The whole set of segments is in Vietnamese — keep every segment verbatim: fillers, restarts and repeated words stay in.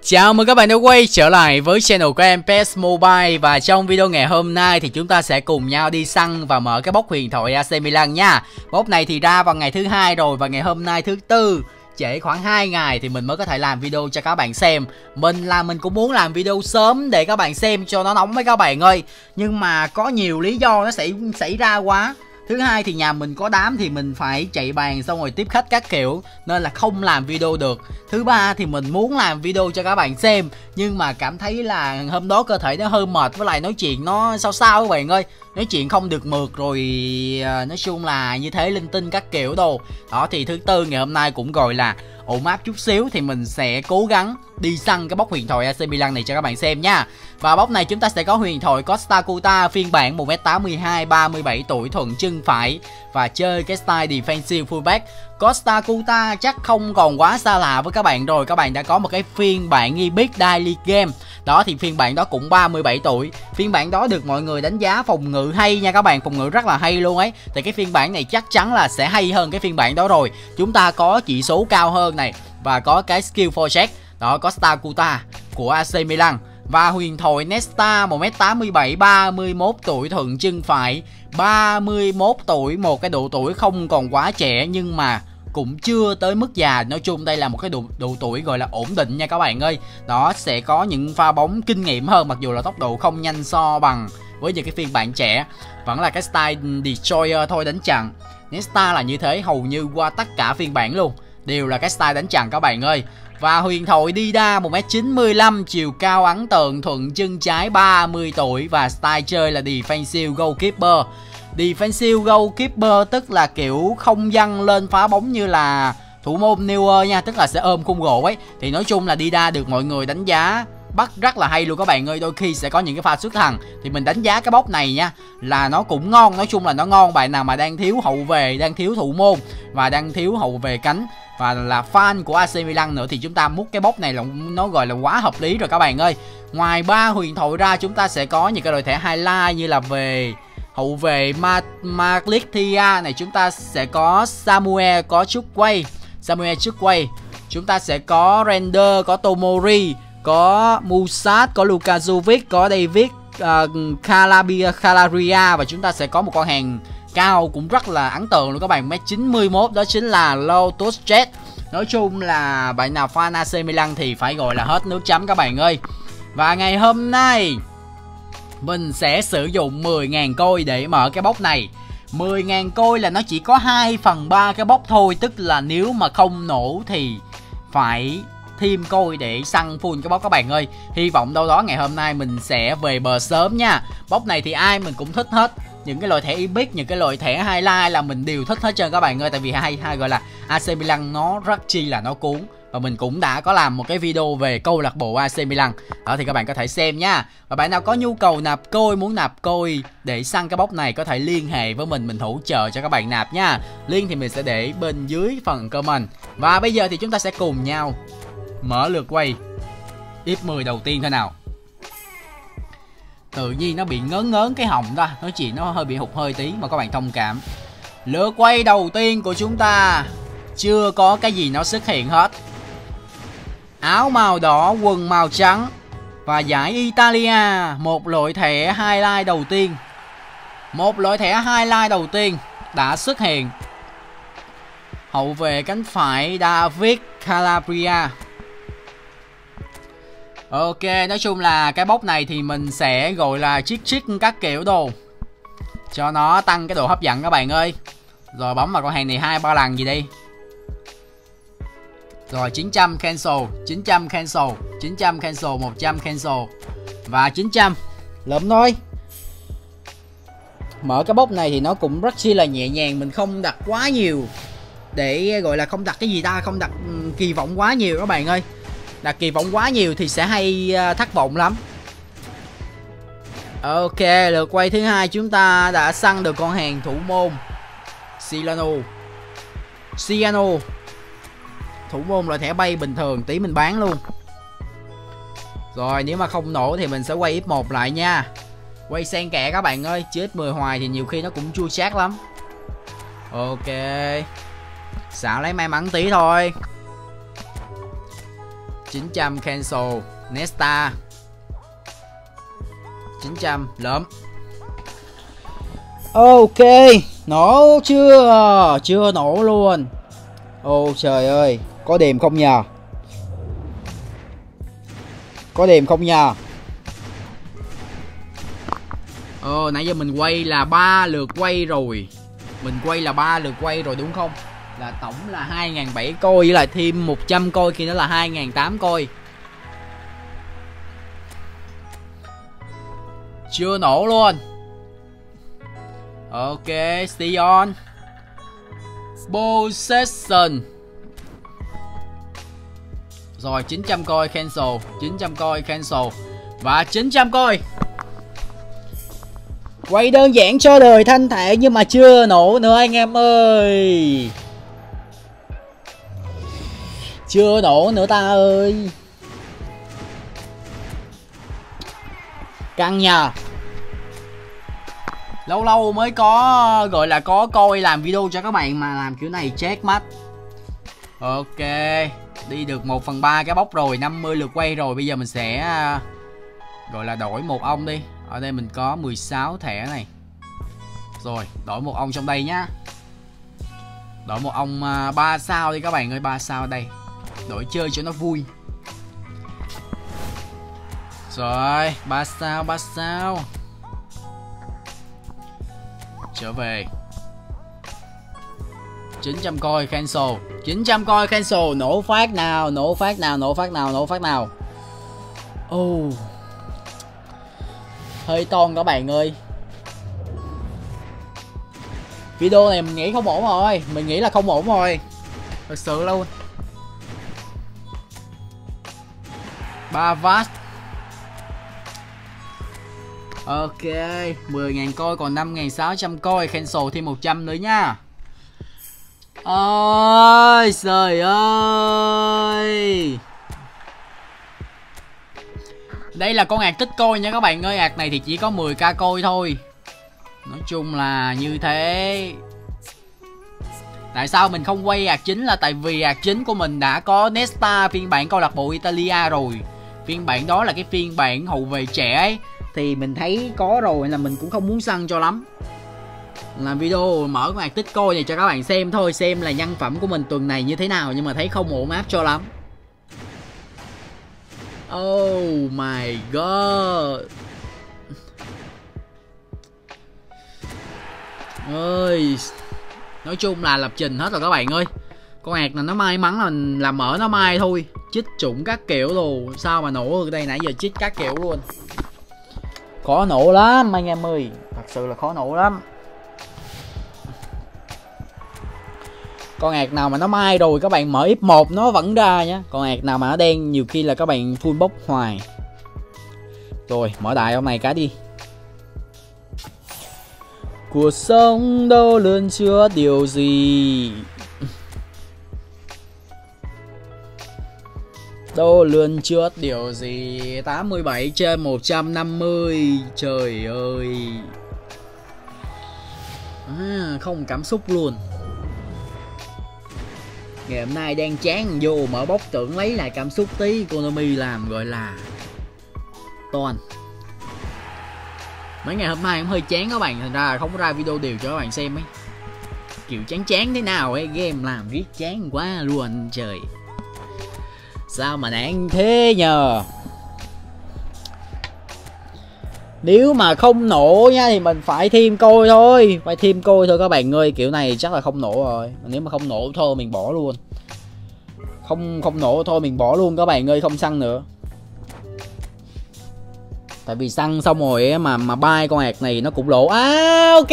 Chào mừng các bạn đã quay trở lại với channel của em pê ét Mobile. Và trong video ngày hôm nay thì chúng ta sẽ cùng nhau đi săn và mở cái box huyền thoại a xê Milan nha. Box này thì ra vào ngày thứ hai rồi, và ngày hôm nay thứ tư, trễ khoảng hai ngày thì mình mới có thể làm video cho các bạn xem. Mình là mình cũng muốn làm video sớm để các bạn xem cho nó nóng với các bạn ơi. Nhưng mà có nhiều lý do nó xảy xảy ra quá. Thứ hai thì nhà mình có đám thì mình phải chạy bàn xong rồi tiếp khách các kiểu, nên là không làm video được. Thứ ba thì mình muốn làm video cho các bạn xem, nhưng mà cảm thấy là hôm đó cơ thể nó hơi mệt, với lại nói chuyện nó sao sao các bạn ơi. Nói chuyện không được mượt rồi, nói chung là như thế linh tinh các kiểu đồ. Đó thì thứ tư ngày hôm nay cũng gọi là ổn áp chút xíu, thì mình sẽ cố gắng đi săn cái box huyền thoại a xê Milan này cho các bạn xem nha. Và box này chúng ta sẽ có huyền thoại Costa Curta phiên bản một mét tám mươi hai, ba mươi bảy tuổi, thuận chân phải và chơi cái style defensive fullback. Costa Curta chắc không còn quá xa lạ với các bạn rồi, các bạn đã có một cái phiên bản Epic Daily Game. Đó thì phiên bản đó cũng ba mươi bảy tuổi. Phiên bản đó được mọi người đánh giá phòng ngự hay nha các bạn, phòng ngự rất là hay luôn ấy. Thì cái phiên bản này chắc chắn là sẽ hay hơn cái phiên bản đó rồi. Chúng ta có chỉ số cao hơn này và có cái skill forecheck. Đó, Costa Curta của a xê Milan. Và huyền thoại Nesta một mét tám mươi bảy, ba mươi mốt tuổi, thuận chân phải, ba mươi mốt tuổi, một cái độ tuổi không còn quá trẻ nhưng mà cũng chưa tới mức già. Nói chung đây là một cái độ, độ tuổi gọi là ổn định nha các bạn ơi. Đó, sẽ có những pha bóng kinh nghiệm hơn, mặc dù là tốc độ không nhanh so bằng với những cái phiên bản trẻ. Vẫn là cái style Destroyer thôi, đánh chặn. Nesta là như thế hầu như qua tất cả phiên bản luôn, đều là cái style đánh chặn các bạn ơi. Và huyền thoại Dida một mét chín mươi lăm, chiều cao ấn tượng, thuận chân trái, ba mươi tuổi và style chơi là defensive goalkeeper. Defensive goalkeeper tức là kiểu không dâng lên phá bóng như là thủ môn Neuer nha, tức là sẽ ôm khung gỗ ấy. Thì nói chung là Dida được mọi người đánh giá bắt rất là hay luôn các bạn ơi. Đôi khi sẽ có những cái pha xuất thần thì mình đánh giá cái box này nha là nó cũng ngon. Nói chung là nó ngon. Bạn nào mà đang thiếu hậu vệ, đang thiếu thủ môn và đang thiếu hậu vệ cánh và là fan của a xê Milan nữa thì chúng ta múc cái box này là nó gọi là quá hợp lý rồi các bạn ơi. Ngoài ba huyền thoại ra, chúng ta sẽ có những cái đội thẻ highlight như là về hậu vệ Maglicia này, chúng ta sẽ có Samuel, có Chukwueze, Samuel Chukwueze. Chúng ta sẽ có Render, có Tomori, có Musat, có Luka Jovic, có David uh, Calabria, Calabria. Và chúng ta sẽ có một con hàng cao cũng rất là ấn tượng luôn các bạn, một mét chín mươi mốt, đó chính là Lotus Jet. Nói chung là bạn nào fan a xê Milan thì phải gọi là hết nước chấm các bạn ơi. Và ngày hôm nay mình sẽ sử dụng mười nghìn coin để mở cái box này. Mười nghìn coin là nó chỉ có hai phần ba cái box thôi, tức là nếu mà không nổ thì phải thêm coin để săn full cái box các bạn ơi. Hy vọng đâu đó ngày hôm nay mình sẽ về bờ sớm nha. Box này thì ai mình cũng thích hết. Những cái loại thẻ Epic, những cái loại thẻ highlight là mình đều thích hết trơn các bạn ơi. Tại vì hay hay gọi là a xê Milan nó rất chi là nó cuốn. Và mình cũng đã có làm một cái video về câu lạc bộ a xê Milan. Đó thì các bạn có thể xem nha. Và bạn nào có nhu cầu nạp coin, muốn nạp coin để săn cái box này có thể liên hệ với mình, mình hỗ trợ cho các bạn nạp nha. Link thì mình sẽ để bên dưới phần comment. Và bây giờ thì chúng ta sẽ cùng nhau mở lượt quay ép mười đầu tiên thôi nào. Tự nhiên nó bị ngớn ngớn cái họng ta, nói chuyện nó hơi bị hụt hơi tí mà các bạn thông cảm. Lượt quay đầu tiên của chúng ta chưa có cái gì nó xuất hiện hết. Áo màu đỏ, quần màu trắng và giải Italia. Một loại thẻ highlight đầu tiên. Một loại thẻ highlight đầu tiên đã xuất hiện. Hậu vệ cánh phải David Calabria. Ok, nói chung là cái box này thì mình sẽ gọi là chick chick các kiểu đồ cho nó tăng cái độ hấp dẫn các bạn ơi. Rồi bấm vào con hàng này hai ba lần gì đi. Rồi chín trăm cancel, chín trăm cancel, chín trăm cancel, một trăm cancel và chín trăm. Lượm thôi. Mở cái box này thì nó cũng rất chi là nhẹ nhàng, mình không đặt quá nhiều để gọi là không đặt cái gì ta, không đặt kỳ vọng quá nhiều các bạn ơi. Đặt kỳ vọng quá nhiều thì sẽ hay thất vọng lắm. Ok, lượt quay thứ hai chúng ta đã săn được con hàng thủ môn Silano. Siano. Thủ môn là thẻ bay bình thường, tí mình bán luôn. Rồi nếu mà không nổ thì mình sẽ quay ép một lại nha. Quay xen kẽ các bạn ơi, chứ ép mười hoài thì nhiều khi nó cũng chua chát lắm. Ok. Xạo lấy may mắn tí thôi. chín trăm cancel. Nesta chín trăm lượm. Ok, nổ chưa? Chưa nổ luôn. Ô trời ơi, có đềm không nhờ? Có đềm không nhờ? Ờ, nãy giờ mình quay là ba lượt quay rồi. Mình quay là ba lượt quay rồi đúng không? Là tổng là hai nghìn bảy trăm coi với lại thêm một trăm coi kia nữa là hai nghìn tám trăm coi. Chưa nổ luôn. Ok, Sion Possession. Rồi chín trăm coi cancel, chín trăm coi cancel và chín trăm coi. Quay đơn giản cho đời thanh thản nhưng mà chưa nổ nữa anh em ơi. Chưa nổ nữa ta ơi. Căng nhờ. Lâu lâu mới có gọi là có coi làm video cho các bạn mà làm kiểu này chết mắt. Ok, đi được một phần ba cái bốc rồi, năm mươi lượt quay rồi. Bây giờ mình sẽ gọi là đổi một ông đi. Ở đây mình có mười sáu thẻ này. Rồi, đổi một ông trong đây nhá. Đổi một ông ba sao đi các bạn ơi, ba sao đây. Đổi chơi cho nó vui. Rồi, ba sao, ba sao. Trở về. chín trăm coi cancel, chín trăm coi cancel, nổ phát nào, nổ phát nào, nổ phát nào, nổ phát nào. Oh. Hơi toan các bạn ơi. Video này mình nghĩ không ổn rồi, mình nghĩ là không ổn rồi. Thật sự luôn. Ba vát. Ok, mười nghìn coi còn năm nghìn sáu trăm coi, cancel thêm một trăm nữa nha. Ôi trời ơi. Đây là con ạc tích coi nha các bạn ơi. Ạc này thì chỉ có mười k coi thôi. Nói chung là như thế. Tại sao mình không quay ạc chính là tại vì ạc chính của mình đã có Nesta phiên bản câu lạc bộ Italia rồi. Phiên bản đó là cái phiên bản hậu vệ trẻ ấy. Thì mình thấy có rồi là mình cũng không muốn săn cho lắm. Làm video mở cái ạc tích coi này cho các bạn xem thôi. Xem là nhân phẩm của mình tuần này như thế nào. Nhưng mà thấy không ổn áp cho lắm. Oh my god. Ơi. Nói chung là lập trình hết rồi các bạn ơi. Con ạc này nó may mắn là làm mở nó may thôi. Chích trụng các kiểu luôn. Sao mà nổ được đây, nãy giờ chích các kiểu luôn. Khó nổ lắm anh em ơi. Thật sự là khó nổ lắm. Con ạc nào mà nó mai rồi các bạn mở ép một nó vẫn ra nhá. Con ạc nào mà nó đen nhiều khi là các bạn full bốc hoài. Rồi mở đại ông này cái đi. Cuộc sống đâu luôn chứa điều gì, đâu luôn chứa điều gì. Tám mươi bảy trên một trăm năm mươi. Trời ơi. À, không cảm xúc luôn. Ngày hôm nay đang chán vô mở bốc tưởng lấy lại cảm xúc tí. Konami làm gọi là toàn. Mấy ngày hôm nay cũng hơi chán các bạn. Thành ra không có ra video đều cho các bạn xem ấy. Kiểu chán chán thế nào ấy. Game làm riết chán quá luôn trời. Sao mà nản thế nhờ. Nếu mà không nổ nha thì mình phải thêm coi thôi. Phải thêm coi thôi các bạn ơi. Kiểu này chắc là không nổ rồi. Nếu mà không nổ thôi mình bỏ luôn. Không không nổ thôi mình bỏ luôn các bạn ơi. Không săn nữa. Tại vì săn xong rồi mà mà bay con ạc này nó cũng lỗ. À ok.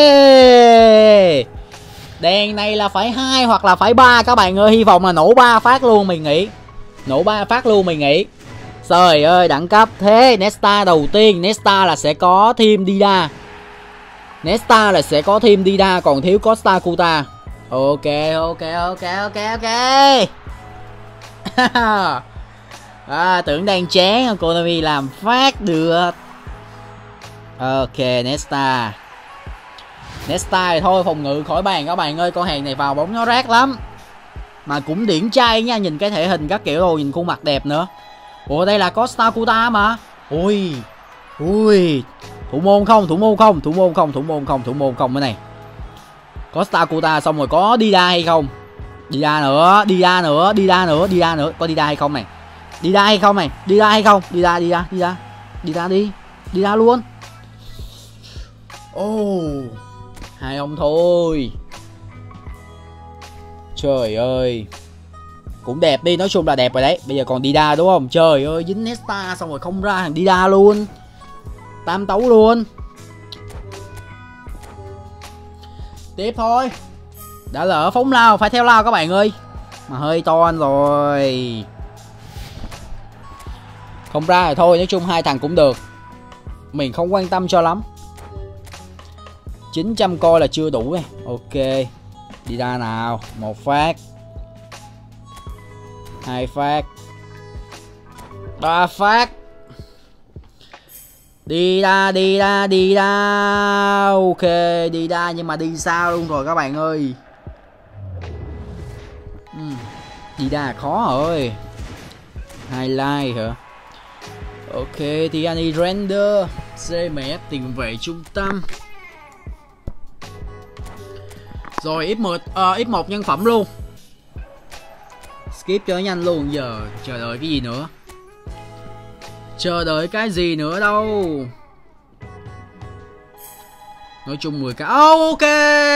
Đèn này là phải hai hoặc là phải ba các bạn ơi. Hy vọng là nổ ba phát luôn mình nghĩ. Nổ ba phát luôn mình nghĩ. Trời ơi đẳng cấp thế. Nesta đầu tiên. Nesta là sẽ có thêm Dida. Nesta là sẽ có thêm Dida. Còn thiếu Costa Curta. Ok ok ok ok ok. À, tưởng đang chán Konami làm phát được. Ok Nesta. Nesta thì thôi phòng ngự khỏi bàn các bạn ơi. Con hàng này vào bóng nó rác lắm. Mà cũng điển trai nha, nhìn cái thể hình các kiểu rồi, nhìn khuôn mặt đẹp nữa. Ủa đây là Costa Curta mà. Ui. Ui. Thủ môn không, thủ môn không, thủ môn không, thủ môn không, thủ môn không cái này. Costa Curta xong rồi có Dida hay không? Dida nữa, Dida nữa, Dida nữa, Dida nữa, có Dida hay không này? Dida hay không này? Dida hay không? Dida, Dida, Dida. Dida đi. Dida luôn. Ô. Oh. Hai ông thôi. Trời ơi. Cũng đẹp đi, nói chung là đẹp rồi đấy. Bây giờ còn Dida đúng không? Trời ơi, dính Nesta xong rồi không ra thằng Dida luôn. Tam tấu luôn. Tiếp thôi. Đã lỡ phóng lao, phải theo lao các bạn ơi. Mà hơi to anh rồi. Không ra rồi thôi, nói chung hai thằng cũng được. Mình không quan tâm cho lắm. chín trăm coi là chưa đủ này. Ok. Đi ra nào. Một phát. Hai phát. Ba phát. Đi ra, đi ra, đi ra. Ok, đi ra nhưng mà đi xa luôn rồi các bạn ơi. uhm. Đi ra khó rồi. Highlight hả? Ok, thì Annie Render xê em ép tiền vệ trung tâm. Rồi ép một, uh, ép một nhân phẩm luôn. Skip cho nhanh luôn. Giờ chờ đợi cái gì nữa? Chờ đợi cái gì nữa đâu. Nói chung mười cái. Oh, ok.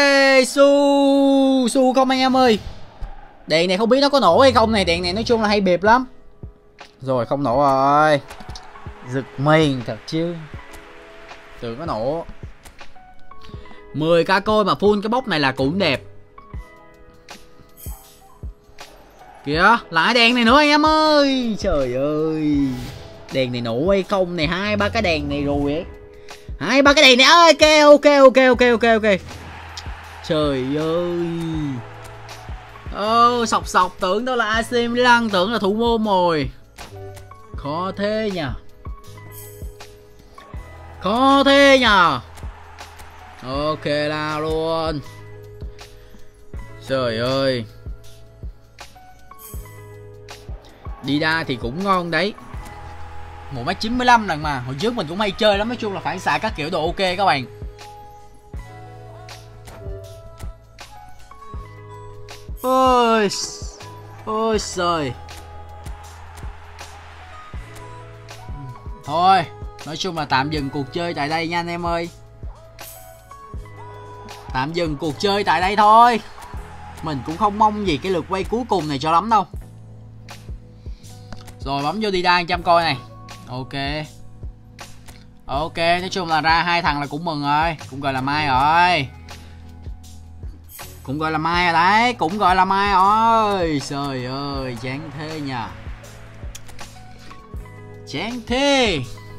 Su Su không anh em ơi. Đèn này không biết nó có nổ hay không này. Đèn này nói chung là hay bịp lắm. Rồi không nổ rồi. Giật mình thật chứ. Tưởng có nổ. mười k coi mà full cái bốc này là cũng đẹp. Kìa, lại đèn này nữa anh em ơi. Trời ơi. Đèn này nổ hay không này, hai ba cái đèn này rồi ấy. Hai ba cái đèn này. Ok ok ok ok ok ok. Trời ơi. Ô, oh, sọc sọc tưởng đâu là a xê Milan, tưởng là thủ môn rồi. Khó thế nhờ. Khó thế nhờ. Ok lao luôn. Trời ơi. Đi ra thì cũng ngon đấy. một mét chín mươi lăm lần mà. Hồi trước mình cũng hay chơi lắm. Nói chung là phản xạ các kiểu độ ok các bạn. Ôi. Ôi trời. Thôi, nói chung là tạm dừng cuộc chơi tại đây nha anh em ơi. Tạm dừng cuộc chơi tại đây thôi. Mình cũng không mong gì cái lượt quay cuối cùng này cho lắm đâu. Rồi bấm vô đi đa một trăm coi này. Ok. Ok, nói chung là ra hai thằng là cũng mừng rồi. Cũng gọi là may rồi. Cũng gọi là may rồi đấy. Cũng gọi là may rồi. Trời ơi, chán thế nhờ. Chán thế.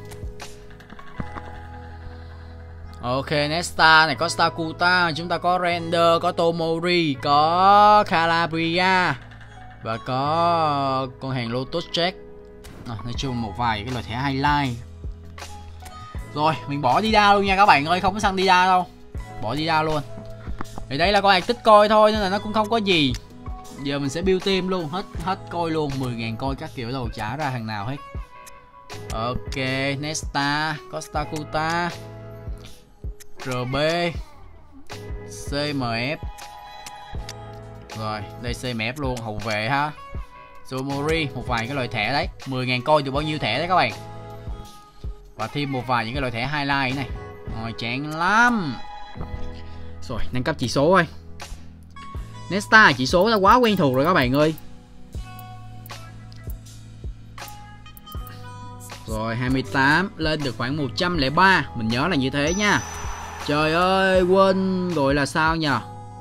Ok, Nesta này có Stakuta, chúng ta có Render, có Tomori, có Calabria và có con hàng Lotus Check. À, nói chung một vài cái loại thẻ highlight. Rồi, mình bỏ đi đa luôn nha các bạn ơi, không có săn đi đa đâu. Bỏ đi đa luôn. Thì đây là con hạt tích coi thôi nên là nó cũng không có gì. Giờ mình sẽ build team luôn, hết hết coi luôn, mười ngàn coi các kiểu đâu trả ra thằng nào hết. Ok, Nesta, Costa Curta, rờ bê, xê em ép. Rồi, đây xê em ép luôn, hậu vệ ha. Tomori, một vài cái loại thẻ đấy. mười ngàn coi được bao nhiêu thẻ đấy các bạn. Và thêm một vài những cái loại thẻ highlight này. Rồi, chán lắm. Rồi, nâng cấp chỉ số thôi. Nesta chỉ số đã quá quen thuộc rồi các bạn ơi. Rồi hai mươi tám lên được khoảng một trăm lẻ ba. Mình nhớ là như thế nha. Trời ơi quên gọi là sao nhờ.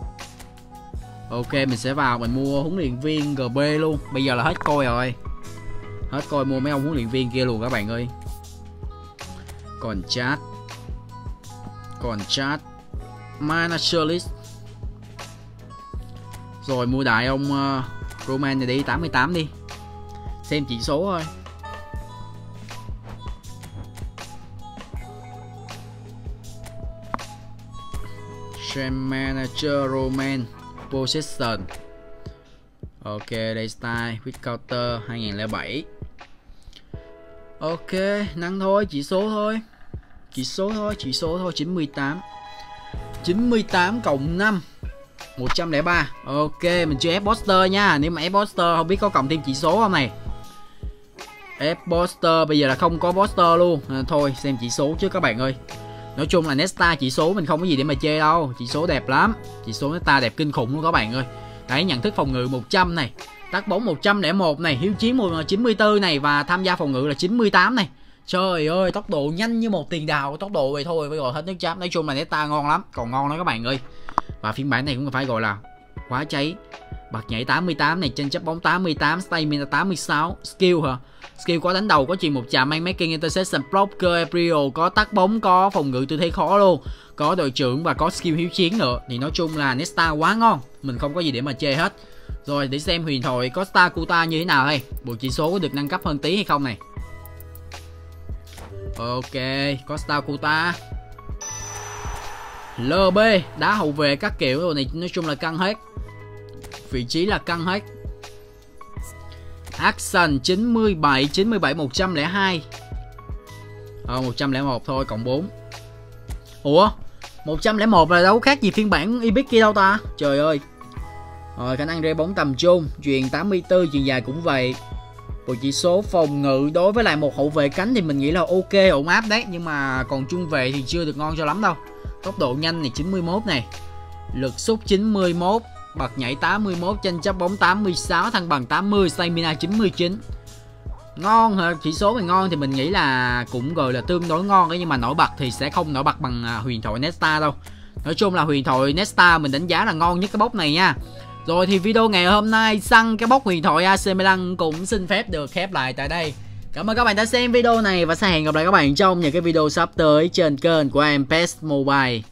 Ok mình sẽ vào mình mua huấn luyện viên giê bê luôn. Bây giờ là hết coi rồi. Hết coi mua mấy ông huấn luyện viên kia luôn các bạn ơi. Còn chat. Còn chat Manager list. Rồi mua đại ông uh, Roman này đi tám mươi tám đi. Xem chỉ số thôi. Xem Manager Roman Possession. Ok, đây style quick counter hai nghìn lẻ bảy. Ok, năng thôi, chỉ số thôi. Chỉ số thôi, chỉ số thôi, chín mươi tám. chín mươi tám cộng năm, một trăm lẻ ba. Ok, mình chưa ép poster nha. Nếu mà ép poster không biết có cộng thêm chỉ số không này. Ép poster bây giờ là không có poster luôn. À, thôi xem chỉ số chứ các bạn ơi. Nói chung là Nesta chỉ số mình không có gì để mà chê đâu. Chỉ số đẹp lắm. Chỉ số Nesta đẹp kinh khủng luôn các bạn ơi. Đấy, nhận thức phòng ngự một trăm này, tác bóng một trăm lẻ một này, hiếu chiến chín mươi tư này và tham gia phòng ngự là chín mươi tám này. Trời ơi, tốc độ nhanh như một tiền đào, tốc độ vậy thôi với gọi hết nước chám. Nói chung là Nesta ngon lắm, còn ngon đó các bạn ơi. Và phiên bản này cũng phải gọi là quá cháy. Bật nhảy tám mươi tám này, chân chấp bóng tám mươi tám, stamina tám mươi sáu, skill hả? Skill có đánh đầu, có chuyền một chạm, man making, interception, blocker, aerial, có tác bóng, có phòng ngự tư thế khó luôn, có đội trưởng và có skill hiếu chiến nữa. Thì nói chung là Nesta quá ngon, mình không có gì để mà chê hết. Rồi để xem huyền thoại Costa Curta như thế nào đây. Bộ chỉ số có được nâng cấp hơn tí hay không này. Ok, Costa Curta lờ bê, đá hậu vệ các kiểu rồi này, nói chung là căng hết. Vị trí là căng hết. Action chín mươi bảy, chín mươi bảy, một trăm lẻ hai. Ờ, một trăm lẻ một thôi, cộng bốn. Ủa, một trăm lẻ một là đâu khác gì phiên bản Epic kia đâu ta. Trời ơi. Rồi, khả năng rê bóng tầm trung, chuyền tám mươi tư, chuyền dài cũng vậy. Bộ chỉ số phòng ngự đối với lại một hậu vệ cánh thì mình nghĩ là ok, ổn áp đấy. Nhưng mà còn trung vệ thì chưa được ngon cho lắm đâu. Tốc độ nhanh này chín mươi mốt này, lực xúc chín mươi mốt, bật nhảy tám mươi mốt, chân chấp bóng tám mươi sáu, thăng bằng tám mươi, stamina chín mươi chín. Ngon hả? Chỉ số mà ngon thì mình nghĩ là cũng gọi là tương đối ngon đấy, nhưng mà nổi bật thì sẽ không nổi bật bằng huyền thoại Nesta đâu. Nói chung là huyền thoại Nesta mình đánh giá là ngon nhất cái box này nha. Rồi thì video ngày hôm nay săn cái box huyền thoại a xê Milan cũng xin phép được khép lại tại đây. Cảm ơn các bạn đã xem video này và sẽ hẹn gặp lại các bạn trong những cái video sắp tới trên kênh của em pê e ét Mobile.